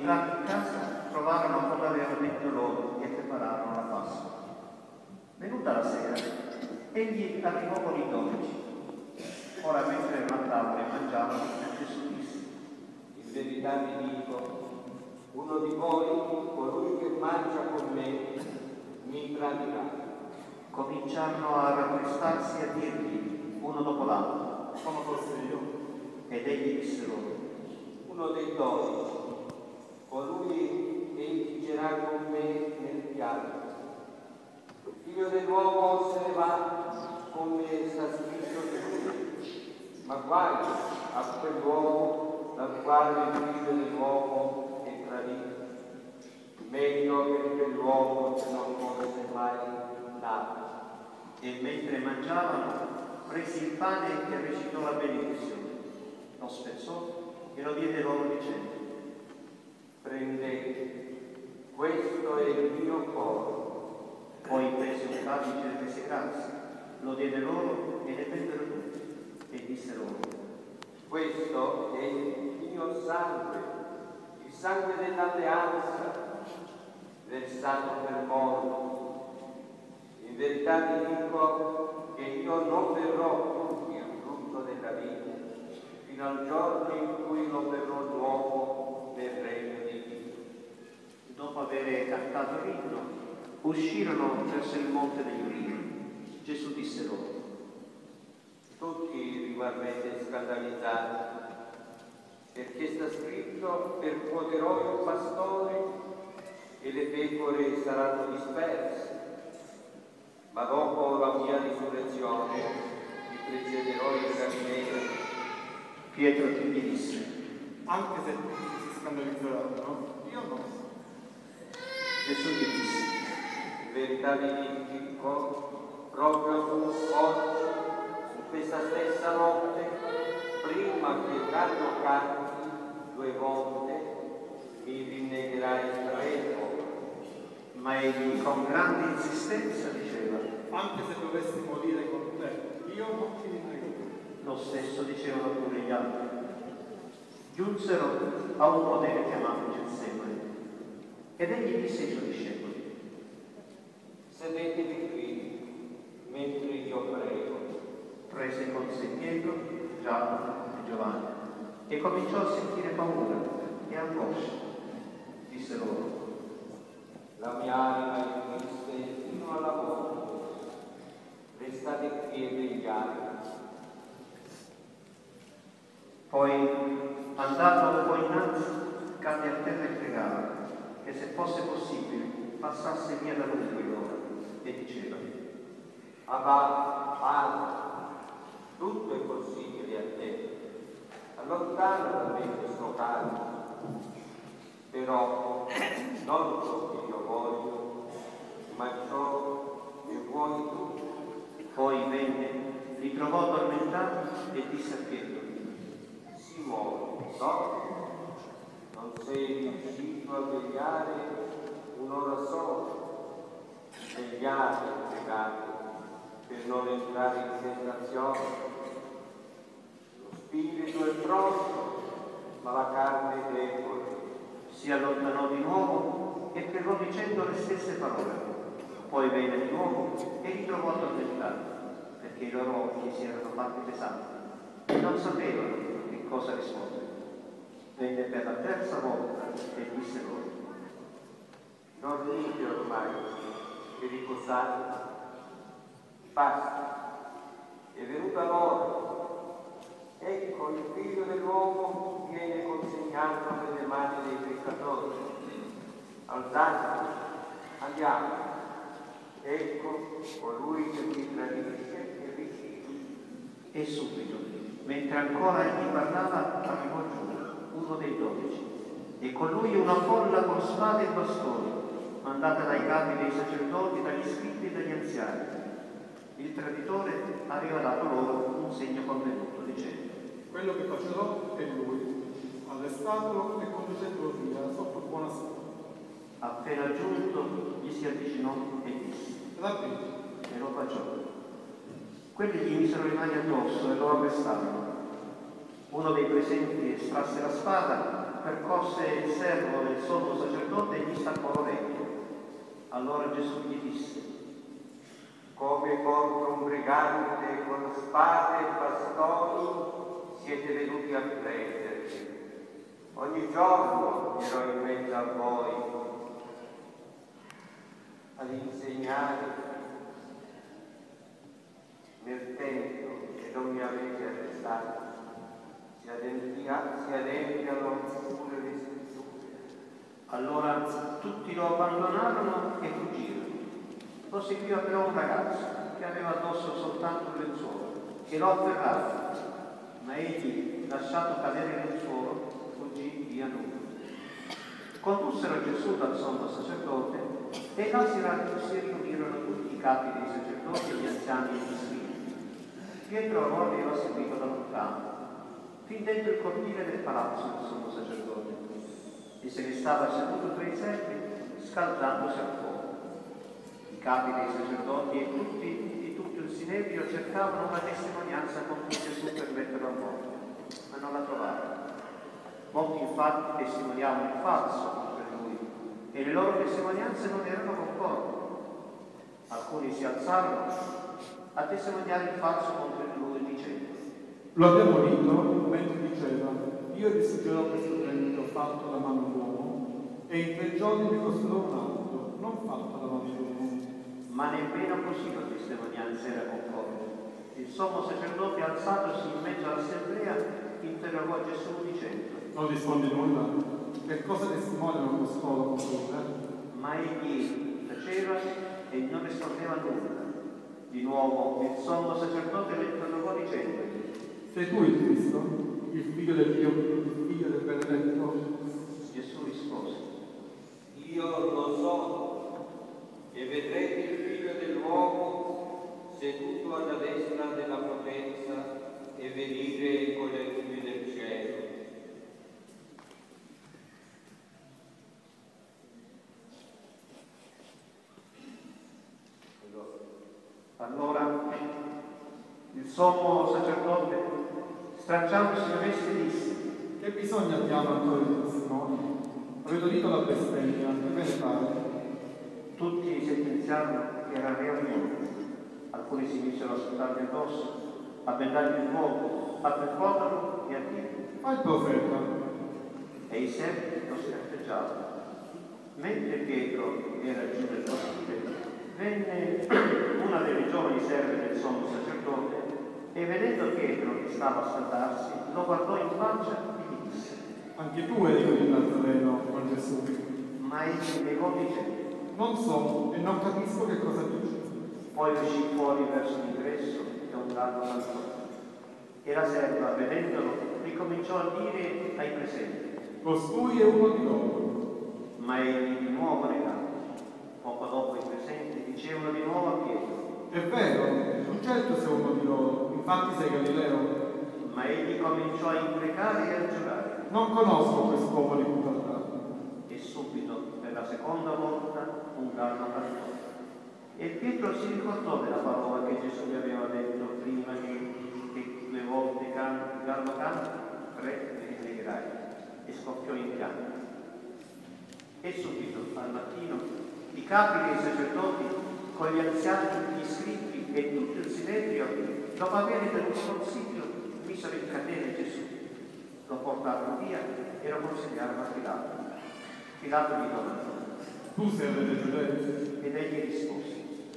entrati in casa, trovarono come aveva detto loro e prepararono la Pasqua. Venuta la sera, egli arrivò con i 12. Ora, mentre erano a tavola e mangiavano, Gesù disse: in verità vi dico, uno di voi, colui che mangia con me, mi tradirà. Cominciarono a rattristarsi e a dirgli, uno dopo l'altro: come fosse io? Ed egli disse loro: uno dei 12, colui che infigerà con me nel piatto. Il figlio dell'uomo se ne va come sta scritto di lui, ma guai a quell'uomo dal quale il figlio dell'uomo è tradito. Meglio per quell'uomo che non fosse mai nato. E mentre mangiavano, prese il pane e recitò la benedizione, lo spezzò e lo diede loro dicendo: prendete, questo è il mio corpo. Poi prese un calice e rese grazie, lo diede loro e ne bebbero tutti. E disse loro: questo è il mio sangue, il sangue dell'alleanza, versato per molti. In verità vi dico che io non verrò il frutto della vita fino al giorno in cui lo verrò nuovo nel regno di Dio. Dopo aver cantato l'inno, uscirono verso il monte degli Ulivi. Gesù disse loro: tutti rimarrete scandalizzati, perché sta scritto: percuoterò il pastore e le pecore saranno disperse. Ma dopo la mia risurrezione vi precederò in Galilea. Pietro gli disse: Anche se tutti si scandalizzeranno, io no. Gesù gli disse: in verità vi dico, proprio tu oggi, in questa stessa notte, prima che il gallo canti 2 volte, mi rinnegherai 3 volte. Ma egli con grande insistenza diceva: Anche se dovessi morire con te, io non ti rinnego. Lo stesso dicevano pure gli altri. Giunsero a un podere chiamato Getsemani, ed egli disse ai suoi discepoli: sedetevi qui, mentre io prego. Prese con sé Pietro, Giacomo e Giovanni, e cominciò a sentire paura e angoscia. Disse loro: la mia anima è triste fino alla morte, restate qui e vegliate. Poi, andando un po' innanzi, cadde a terra e pregava che, se fosse possibile, passasse via da lui quell'ora, e diceva: Abba, Padre, tutto è possibile a te, allontana da me questo caldo. Però non ciò che io voglio, ma ciò che vuoi tu. Poi venne, li trovò addormentati e disse a Pietro: Simone, no? Non sei riuscito a vegliare un'ora sola? Vegliate, pregate, per non entrare in tentazione. Lo spirito è pronto, ma la carne è debole. Si allontanò di nuovo e pregò dicendo le stesse parole. Poi venne di nuovo e li trovò addormentati, perché i loro occhi si erano fatti pesanti e non sapevano che cosa rispondere. Venne per la terza volta e disse loro: dormite ormai e riposate. Basta, è venuta l'ora. Ecco, il figlio dell'uomo viene consegnato nelle mani dei peccatori. Alzatevi, andiamo. Ecco, colui che vi tradisce è vicino. E subito, mentre ancora egli parlava, arrivò giù uno dei 12, e con lui una folla con spade e bastoni, mandata dai capi dei sacerdoti, dagli scribi e dagli anziani. Il traditore aveva dato loro un segno convenuto, dicendo: quello che facerò è lui, arrestatelo e conducetelo via sotto buona sera. Appena giunto, gli si avvicinò e disse: Rabbi, e lo baciò. Quelli gli misero le mani addosso e lo arrestarono. Uno dei presenti estrasse la spada, percosse il servo del sommo sacerdote e gli staccò l'orecchio. Allora Gesù gli disse: come contro un brigante con spade e bastoni siete venuti a prendermi. Ogni giorno ero in mezzo a voi ad insegnare nel Tempio e non mi avete arrestato. Si adempiano pure le scritture. Allora tutti lo abbandonarono e fuggirono. Lo seguiva però un ragazzo che aveva addosso soltanto il lenzuolo e lo afferrava, ma egli, lasciato cadere il lenzuolo, fuggì via nudo. Condussero Gesù dal sommo sacerdote e là si riunirono tutti i capi dei sacerdoti e gli anziani e gli scribi. Pietro lo aveva seguito da lontano, fin dentro il cortile del palazzo del sommo sacerdote, e se ne stava seduto tra i servi, scaldandosi al fuoco. I capi dei sacerdoti e di tutto il sinedrio cercavano una testimonianza con cui Gesù per metterlo a morte, ma non la trovarono. Molti infatti testimoniavano il falso contro lui e le loro testimonianze non erano concordi. Alcuni si alzarono a testimoniare il falso contro lui dicendo: Lo abbiamo udito mentre diceva: io distruggerò questo regno che ho fatto da mano d'uomo e in 3 giorni ne costruirò un altro, non fatto da mano d'uomo. Ma nemmeno così la testimonianza era concorde. Il sommo sacerdote, alzatosi in mezzo all'assemblea, interrogò Gesù dicendo: Non rispondi nulla? Che cosa testimoniano costoro contro te? Ma egli taceva e non rispondeva nulla. Di nuovo il sommo sacerdote lo interrogò dicendo: Sei tu il Cristo, il figlio del Dio, il figlio del benedetto? Gesù rispose: Io lo so, e vedrete il figlio dell'uomo seduto alla destra della potenza e venire con le nuvole del cielo. Allora il sommo sacerdote, stracciandosi le vesti, disse: Che bisogno abbiamo ancora di testimoni? Avete udito la bestemmia, che ve ne pare? Tutti sentenziarono che era realmente. Alcuni si misero a sputargli addosso, a bendargli il fuoco, a percuoterlo e a dire: Fa il profeta. E i servi lo scarteggiavano. Mentre Pietro era giù nel cortile, venne una delle giovani serve del sommo sacerdote e vedendo Pietro che stava a scaldarsi, lo guardò in faccia e gli disse: Anche tu eri con il Nazareno, con Gesù. Ma egli negò dicendo: Non so e non capisco che cosa dici. Poi uscì fuori verso l'ingresso e un gallo cantò. E la serva, vedendolo, ricominciò a dire ai presenti: Costui è uno di loro. Ma egli di nuovo negò. Poco dopo i presenti dicevano di nuovo a Pietro: È vero, tu certo sei uno di loro, infatti sei Galileo. Ma egli cominciò a imprecare e a giurare. Non conosco quest'uomo di cui parlate. E subito, per la seconda volta, un gallo cantò. E Pietro si ricordò della parola che Gesù gli aveva detto prima che 2 volte il gallo canta, 3 mi rinnegherai, e scoppiò in pianto. E subito, al mattino, i capi dei sacerdoti, con gli anziani, gli scribi e tutto il sinedrio, dopo aver tenuto consiglio, misero in catene Gesù. Lo portarono via e lo consegnarono a Pilato. Pilato gli domandò: Tu sei re dei Giudei? Ed egli rispose: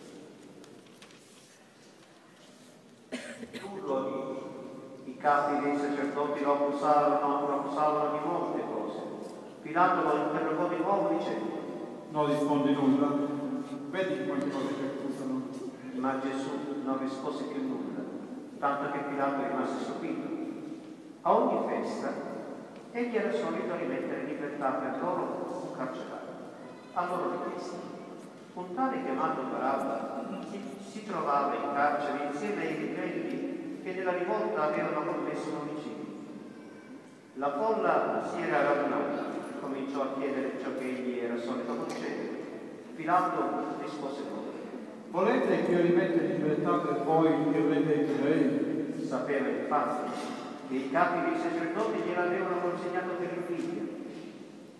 Tu lo dici. I capi dei sacerdoti lo accusavano di molte cose. Pilato lo interrogò di nuovo dicendo: Non rispondi nulla? Vedi quante cose ti accusano. Ma Gesù non rispose più nulla, tanto che Pilato rimase stupito. A ogni festa egli era solito rimettere in libertà per loro un carcerario. A loro richiesta. Un tale chiamato Barabba si trovava in carcere insieme ai ribelli che nella rivolta avevano commesso un omicidio. La folla si era radunata, cominciò a chiedere ciò che egli era solito concedere. Pilato rispose loro: Volete che io rimetta in libertà per voi il re dei Giudei? Sapeva infatti che i capi dei sacerdoti gliel'avevano consegnato per invidia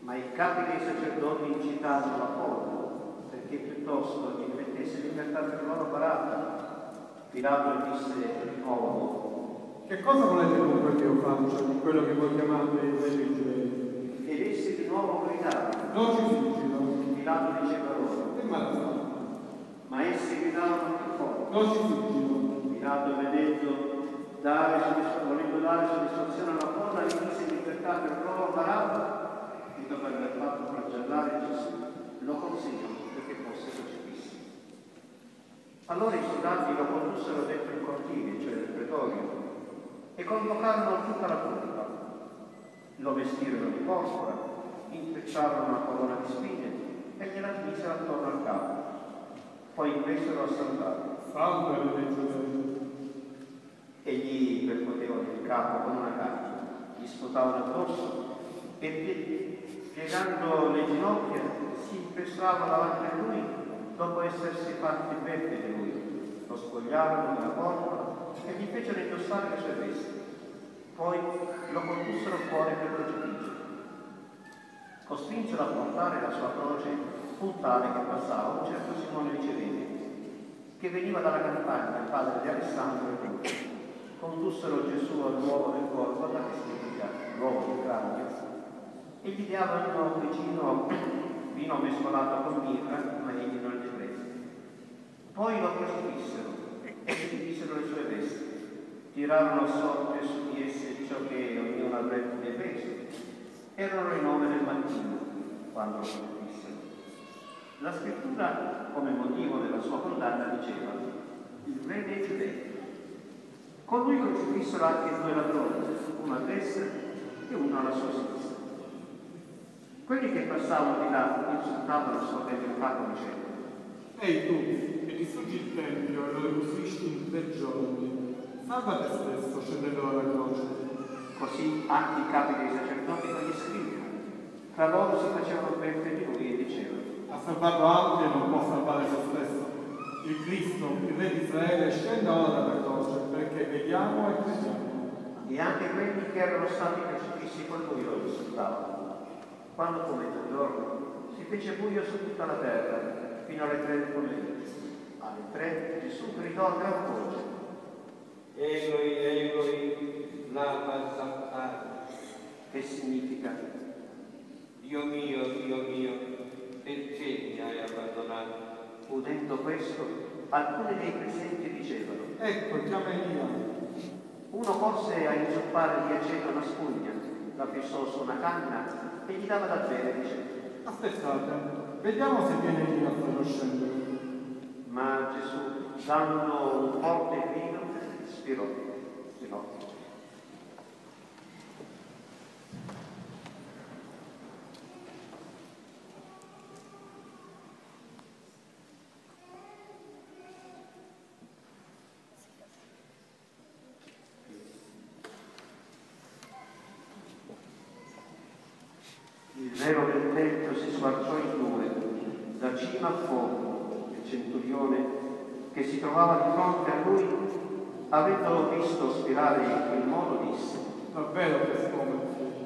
Ma i capi dei sacerdoti incitarono la folla perché piuttosto gli mettesse in libertà per loro Barabba. Pilato disse di nuovo: che cosa volete dunque che io faccia di quello che voi chiamate il re dei Giudei? Ed essi di nuovo gridarono. Non ci fuggino. Pilato diceva loro: Che male fa? ma essi gridarono più forte. Non ci fuggino. Pilato, volendo dare soddisfazione alla folla, li mise in libertà per loro Barabba, e dopo aver fatto flagellare Gesù, lo consegnò perché fosse crocifisso. Allora i soldati lo condussero dentro il cortile, cioè il pretorio, e convocarono tutta la turba. Lo vestirono di porpora, intrecciarono una corona di spine e gliela misero attorno al capo. Poi presero a salvare. Salve il re dei Giudei. E gli percuotevano il capo con una canna, gli sputavano addosso e piegando le ginocchia si impressavano davanti a lui dopo essersi fatti beffe di lui. Lo spogliarono della porpora e gli fecero indossare le sue vesti. Poi lo condussero fuori per crocifiggere. Costrinsero a portare la sua croce un tale che passava, un certo Simone di Cirene, che veniva dalla campagna, padre di Alessandro e Luca. Condussero Gesù al luogo del corpo, alla che significa luogo del cranio, e gli davano vicino vino mescolato con mirra, ma egli non li prese. Poi lo crocifissero e si divisero le sue vesti, tirarono a sorte su di esse ciò che ognuno avrebbe preso. Erano le 9 del mattino quando lo crocifissero. La scrittura, come motivo della sua condanna, diceva: il re dei Giudei. Con lui crocifissero anche 2 ladroni, uno a destra e uno alla sua sinistra. Quelli che passavano di là insultavano il suo tempio capo dicendo: Ehi tu, che distruggi il tempio e lo ricostruisci in 3 giorni, salva te stesso scendendo dalla croce. Così anche i capi dei sacerdoti con gli scribi, tra loro si facevano beffe di lui e dicevano: Ha salvato altri e non può salvare se stesso. Il Cristo, il Re di Israele, scenda ora dalla croce perché vediamo e crediamo. E anche quelli che erano stati crocifissi con lui lo insultavano. Quando fu mezzogiorno si fece buio su tutta la terra fino alle 3 del pomeriggio. Alle 3 Gesù gridò a gran voce: Eloi, Eloi, lama sabachthani, che significa: Dio mio, perché mi hai abbandonato? Udendo questo, alcuni dei presenti dicevano: Ecco, chiama Elia. uno corse a inzuppare di aceto una spugna, la fissò su una canna e gli dava da bere dicendo: Aspettate, vediamo se viene Elia a farlo scendere. ma Gesù, dando un forte vino, spirò. Il velo del tetto si squarciò in 2, da cima a fondo. Il centurione che si trovava di fronte a lui, avendo visto spirare in quel modo, disse: Davvero che scomodo.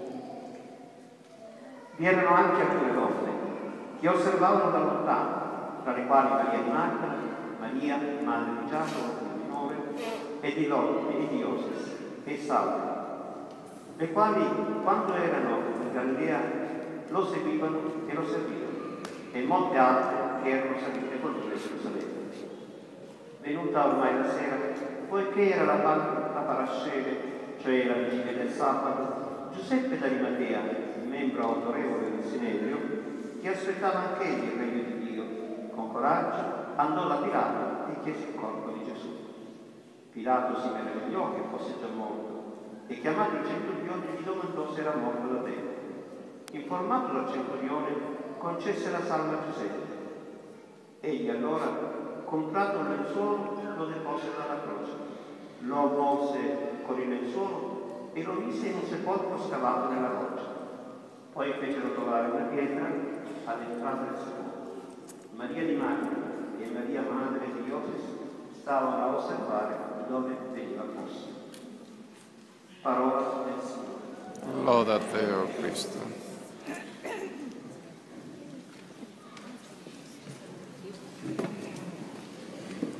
Vi erano anche alcune donne che osservavano da lontano, tra le quali Maria di Magdala, Maria, madre di Giacomo, minore, e di Ioses, e Salve, le quali, quando erano in Galilea, lo seguivano e lo servivano, e molte altre che erano salite con lui a Gerusalemme. Venuta ormai la sera, poiché era la parasceve, cioè la vigilia del sabato, Giuseppe d'Arimatea, membro autorevole del Sinedrio, che aspettava anche egli il regno di Dio, con coraggio andò da Pilato e chiese il corpo di Gesù. Pilato si meravigliò che fosse già morto e chiamato il centurione gli domandò se era morto da tempo. Informato dal centurione, concesse la salma a Giuseppe. Egli allora, comprato un lenzuolo, lo depose dalla croce, lo avvolse con il lenzuolo e lo mise in un sepolcro scavato nella roccia. Poi fecero trovare una pietra all'entrata del sepolcro. Maria di Magdala e Maria madre di Ioses stavano a osservare dove veniva posto. Parola del Signore. Loda a te, o Cristo.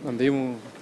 Andiamo